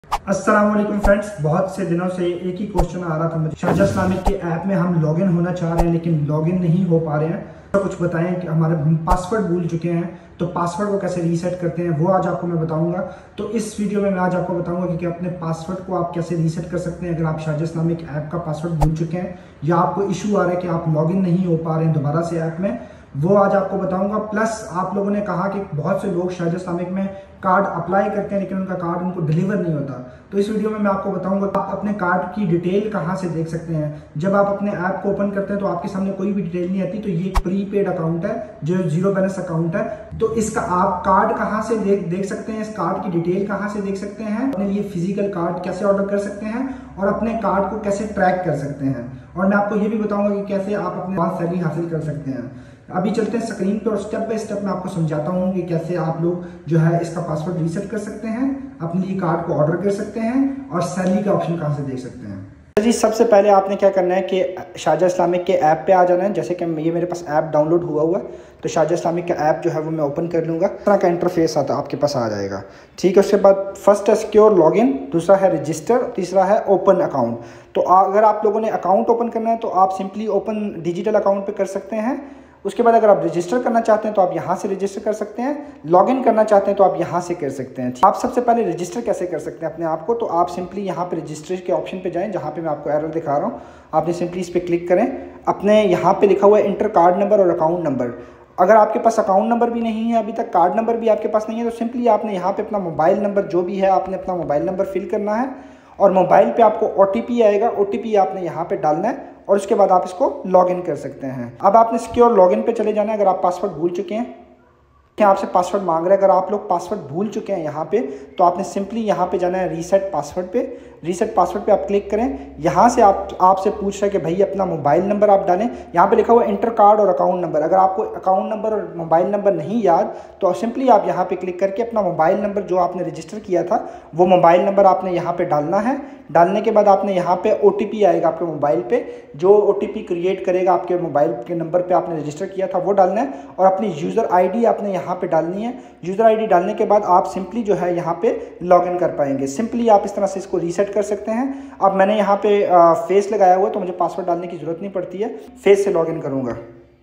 अस्सलाम वालेकुम फ्रेंड्स, बहुत से दिनों से एक ही क्वेश्चन आ रहा था मुझे। शारजा इस्लामिक के ऐप में हम लॉगिन होना चाह रहे हैं लेकिन लॉगिन नहीं हो पा रहे हैं। तो कुछ बताएं कि हमारे पासवर्ड भूल चुके हैं, तो पासवर्ड को कैसे रीसेट करते हैं वो आज आपको मैं बताऊंगा। तो इस वीडियो में मैं आज आपको बताऊंगा कि अपने पासवर्ड को आप कैसे रीसेट कर सकते हैं अगर आप शारजा इस्लामिक ऐप का पासवर्ड भूल चुके हैं या आपको इशू आ रहा है कि आप लॉगिन नहीं हो पा रहे हैं दोबारा से ऐप में, वो आज आपको बताऊंगा। प्लस आप लोगों ने कहा कि बहुत से लोग शारजा इस्लामिक में कार्ड अप्लाई करते हैं लेकिन उनका कार्ड उनको डिलीवर नहीं होता। तो इस वीडियो में मैं आपको बताऊंगा आप अपने कार्ड की डिटेल कहां से देख सकते हैं। जब आप अपने ऐप को ओपन करते हैं तो आपके सामने कोई भी डिटेल नहीं आती। तो ये एक प्रीपेड अकाउंट है जो जीरो बैलेंस अकाउंट है। तो इसका आप कार्ड कहां से देख सकते हैं, इस कार्ड की डिटेल कहां से देख सकते हैं, अपने लिए फिजिकल कार्ड कैसे ऑर्डर कर सकते हैं और अपने कार्ड को कैसे ट्रैक कर सकते हैं। और मैं आपको ये भी बताऊंगा कि कैसे आप अपने पास सैलरी हासिल कर सकते हैं। अभी चलते हैं स्क्रीन पे और स्टेप बाय स्टेप मैं आपको समझाता हूँ कि कैसे आप लोग जो है इसका पासवर्ड रीसेट कर सकते हैं, अपने लिए कार्ड को ऑर्डर कर सकते हैं और सैलरी का ऑप्शन कहाँ से देख सकते हैं। जी, सबसे पहले आपने क्या करना है कि शारजा इस्लामिक के ऐप पे आ जाना है। जैसे कि ये मेरे पास ऐप डाउनलोड हुआ है तो शारजा इस्लामिक का ऐप जो है वो मैं ओपन कर लूँगा। इस तरह का इंटरफेस आता आपके पास आ जाएगा। ठीक है, उसके बाद फर्स्ट है सिक्योर लॉगिन, दूसरा है रजिस्टर, तीसरा है ओपन अकाउंट। तो अगर आप लोगों ने अकाउंट ओपन करना है तो आप सिंपली ओपन डिजिटल अकाउंट पे कर सकते हैं। उसके बाद अगर आप रजिस्टर करना चाहते हैं तो आप यहाँ से रजिस्टर कर सकते हैं, लॉगिन करना चाहते हैं तो आप यहाँ से कर सकते हैं। आप सबसे पहले रजिस्टर कैसे कर सकते हैं अपने आप को, तो आप सिंपली यहाँ पे रजिस्टर के ऑप्शन पे जाएं जहाँ पे मैं आपको एरर दिखा रहा हूँ। आपने सिंपली इस पर क्लिक करें। अपने यहाँ पे लिखा हुआ है इंटर कार्ड नंबर और अकाउंट नंबर। अगर आपके पास अकाउंट नंबर भी नहीं है अभी तक, कार्ड नंबर भी आपके पास नहीं है, तो सिंपली आपने यहाँ पे अपना मोबाइल नंबर जो भी है आपने अपना मोबाइल नंबर फिल करना है और मोबाइल पे आपको OTP आएगा। OTP आपने यहाँ पे डालना है और उसके बाद आप इसको लॉगिन कर सकते हैं। अब आपने सिक्योर लॉगिन पे चले जाना है। अगर आप पासवर्ड भूल चुके हैं, क्या आपसे पासवर्ड मांग रहा है, अगर आप लोग पासवर्ड भूल चुके हैं यहाँ पे तो आपने सिंपली यहाँ पे जाना है रीसेट पासवर्ड पे। रीसेट पासवर्ड पे आप क्लिक करें। यहाँ से आपसे पूछ रहा है कि भाई अपना मोबाइल नंबर आप डालें। यहाँ पे लिखा हुआ है इंटर कार्ड और अकाउंट नंबर। अगर आपको अकाउंट नंबर और मोबाइल नंबर नहीं याद तो सिंपली आप यहाँ पे क्लिक करके अपना मोबाइल नंबर जो आपने रजिस्टर किया था वो मोबाइल नंबर आपने यहाँ पे डालना है। डालने के बाद आपने यहाँ पे OTP आएगा आपके मोबाइल पे, जो OTP क्रिएट करेगा आपके मोबाइल के नंबर पे आपने रजिस्टर किया था वो डालना है और अपनी यूज़र ID आपने यहाँ पे डालनी है। यूज़र ID डालने के बाद आप सिंपली जो है यहाँ पे लॉगिन कर पाएंगे। सिंपली आप इस तरह से इसको रीसेट कर सकते हैं। अब मैंने यहाँ पे फेस लगाया हुआ है तो मुझे पासवर्ड डालने की ज़रूरत नहीं पड़ती है, फेस से लॉगिन करूँगा।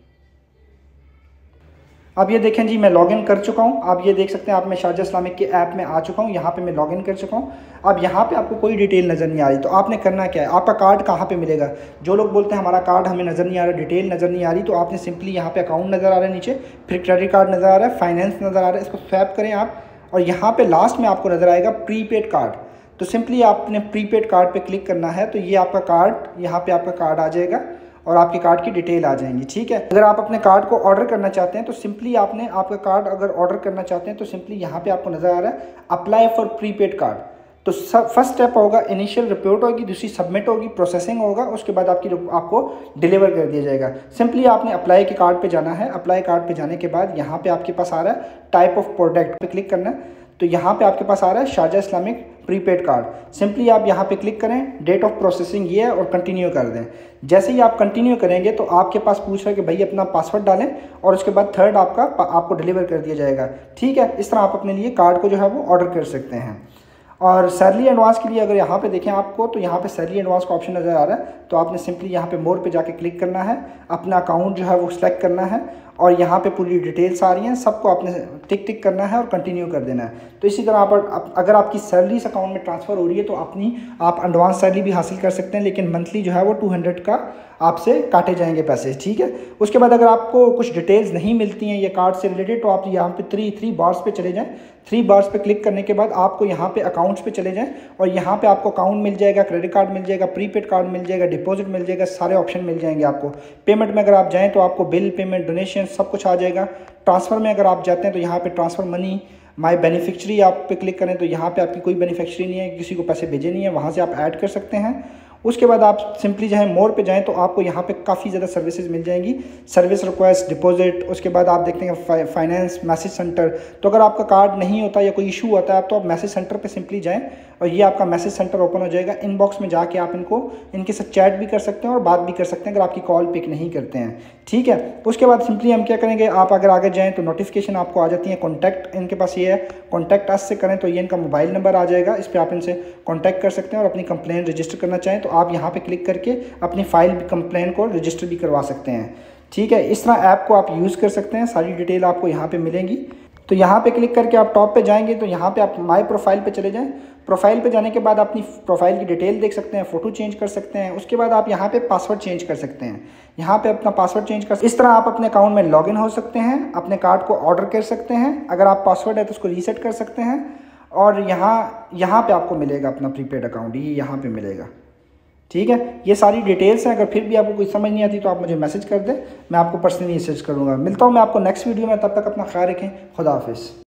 अब ये देखें जी, मैं लॉगिन कर चुका हूँ। आप ये देख सकते हैं, आप मैं शारजा इस्लामिक के ऐप में आ चुका हूँ। यहाँ पे मैं लॉगिन कर चुका हूँ। अब यहाँ पे आपको कोई डिटेल नज़र नहीं आ रही तो आपने करना क्या है, आपका कार्ड कहाँ पे मिलेगा। जो लोग बोलते हैं हमारा कार्ड हमें नज़र नहीं आ रहा, डिटेल नज़र नहीं आ रही, तो आपने सिंपली यहाँ पे अकाउंट नज़र आ रहा है नीचे, फिर क्रेडिट कार्ड नज़र आ रहा है, फाइनेंस नज़र आ रहा है, इसको स्वैप करें आप और यहाँ पर लास्ट में आपको नज़र आएगा प्रीपेड कार्ड। तो सिंपली आपने प्रीपेड कार्ड पर क्लिक करना है तो ये आपका कार्ड, यहाँ पर आपका कार्ड आ जाएगा और आपके कार्ड की डिटेल आ जाएंगी। ठीक है, अगर आप अपने कार्ड को ऑर्डर करना चाहते हैं तो सिंपली आपने आपका कार्ड अगर ऑर्डर करना चाहते हैं तो सिंपली यहाँ पे आपको नज़र आ रहा है अप्लाई फॉर प्रीपेड कार्ड। तो फर्स्ट स्टेप होगा इनिशियल रिपोर्ट होगी, दूसरी सबमिट होगी, प्रोसेसिंग होगा, उसके बाद आपको डिलीवर कर दिया जाएगा। सिंपली आपने अप्लाई के कार्ड पे जाना है। अप्लाई कार्ड पे जाने के बाद यहाँ पे आपके पास आ रहा है टाइप ऑफ प्रोडक्ट पे क्लिक करना है। तो यहाँ पे आपके पास आ रहा है Sharjah Islamic prepaid card. Simply आप यहाँ पे क्लिक करें, डेट ऑफ प्रोसेसिंग ये है और कंटिन्यू कर दें। जैसे ही आप कंटिन्यू करेंगे तो आपके पास पूछ रहा है कि भाई अपना पासवर्ड डालें और उसके बाद थर्ड आपको डिलीवर कर दिया जाएगा। ठीक है, इस तरह आप अपने लिए कार्ड को जो है वो ऑर्डर कर सकते हैं। और सैलरी एडवांस के लिए अगर यहाँ पे देखें आपको तो यहाँ पे सैलरी एडवांस का ऑप्शन नज़र आ रहा है। तो आपने सिंपली यहाँ पे मोर पे जाके क्लिक करना है, अपना अकाउंट जो है वो सिलेक्ट करना है और यहाँ पे पूरी डिटेल्स आ रही हैं, सबको आपने टिक करना है और कंटिन्यू कर देना है। तो इसी तरह अगर आपकी सैलरी इस अकाउंट में ट्रांसफ़र हो रही है तो आप एडवांस सैलरी भी हासिल कर सकते हैं, लेकिन मंथली जो है वो 200 का आपसे काटे जाएंगे पैसे। ठीक है, उसके बाद अगर आपको कुछ डिटेल्स नहीं मिलती हैं ये कार्ड से रिलेटेड तो आप यहाँ पे थ्री बार्स पे चले जाएं। 3 बार्स पे क्लिक करने के बाद आपको यहाँ पे अकाउंट्स पे चले जाएं और यहाँ पे आपको अकाउंट मिल जाएगा, क्रेडिट कार्ड मिल जाएगा, प्रीपेड कार्ड मिल जाएगा, डिपॉजिट मिल जाएगा, सारे ऑप्शन मिल जाएंगे आपको। पेमेंट में अगर आप जाएँ तो आपको बिल पेमेंट, डोनेशन सब कुछ आ जाएगा। ट्रांसफ़र में अगर आप जाते हैं तो यहाँ पे ट्रांसफ़र मनी माय बेनिफिशियरी आप पे क्लिक करें तो यहाँ पे आपकी कोई बेनिफिशियरी नहीं है, किसी को पैसे भेजे नहीं है, वहाँ से आप ऐड कर सकते हैं। उसके बाद आप सिंपली चाहे मोर पे जाएं तो आपको यहाँ पे काफ़ी ज़्यादा सर्विसेज मिल जाएंगी, सर्विस रिक्वेस्ट, डिपॉजिट, उसके बाद आप देखते हैं फाइनेंस, मैसेज सेंटर। तो अगर आपका कार्ड नहीं होता या कोई इशू होता है तो आप मैसेज सेंटर पे सिंपली जाएं, और ये आपका मैसेज सेंटर ओपन हो जाएगा। इनबॉक्स में जाके आप इनके साथ चैट भी कर सकते हैं और बात भी कर सकते हैं अगर आपकी कॉल पिक नहीं करते हैं, ठीक है। उसके बाद सिंपली हम क्या करेंगे, आप अगर आगे जाएँ तो नोटिफिकेशन आपको आ जाती है। कॉन्टैक्ट इनके पास ये है, कॉन्टैक्ट अस से करें तो ये इनका मोबाइल नंबर आ जाएगा, इस पर आप इनसे कॉन्टैक्ट कर सकते हैं। और अपनी कंप्लेन रजिस्टर करना चाहें तो आप यहाँ पे क्लिक करके अपनी फाइल कंप्लेन को रजिस्टर भी करवा सकते हैं, ठीक है। इस तरह ऐप को आप यूज़ कर सकते हैं। सारी डिटेल आपको यहाँ पे मिलेंगी। तो यहाँ पे क्लिक करके आप टॉप पे जाएंगे तो यहाँ पे आप माय प्रोफाइल पे चले जाएं। प्रोफाइल पे जाने के बाद अपनी प्रोफाइल की डिटेल देख सकते हैं, फ़ोटो चेंज कर सकते हैं। उसके बाद आप यहाँ पे पासवर्ड चेंज कर सकते हैं। यहाँ पे अपना पासवर्ड चेंज कर, इस तरह आप अपने अकाउंट में लॉगिन हो सकते हैं, अपने कार्ड को ऑर्डर कर सकते हैं। अगर आप पासवर्ड है तो उसको रीसेट कर सकते हैं। और यहाँ पे आपको मिलेगा अपना प्रीपेड अकाउंट, ये यहाँ पे मिलेगा, ठीक है। ये सारी डिटेल्स हैं। अगर फिर भी आपको कोई समझ नहीं आती तो आप मुझे मैसेज कर दें, मैं आपको पर्सनली मैसेज करूँगा। मिलता हूँ मैं आपको नेक्स्ट वीडियो में, तब तक अपना ख्याल रखें। खुदा हाफिज़।